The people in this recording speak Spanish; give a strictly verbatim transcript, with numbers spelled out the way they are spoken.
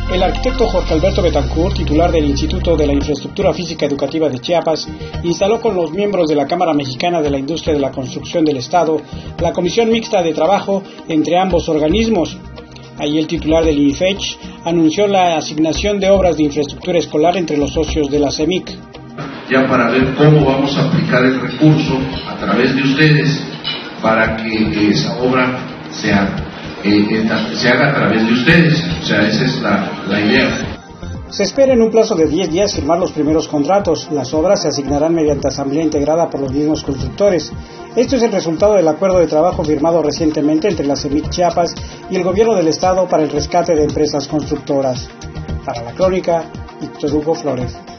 El arquitecto Jorge Alberto Betancourt, titular del Instituto de la Infraestructura Física Educativa de Chiapas, instaló con los miembros de la Cámara Mexicana de la Industria de la Construcción del Estado la Comisión Mixta de Trabajo entre ambos organismos. Ahí el titular del I N I F E C H anunció la asignación de obras de infraestructura escolar entre los socios de la C E M I C. Ya para ver cómo vamos a aplicar el recurso a través de ustedes para que esa obra sea Eh, se haga a través de ustedes, o sea, esa es la, la idea. Se espera en un plazo de diez días firmar los primeros contratos. Las obras se asignarán mediante asamblea integrada por los mismos constructores. Esto es el resultado del acuerdo de trabajo firmado recientemente entre la C E M I C Chiapas y el gobierno del estado para el rescate de empresas constructoras. Para la Crónica, Víctor Hugo Flores.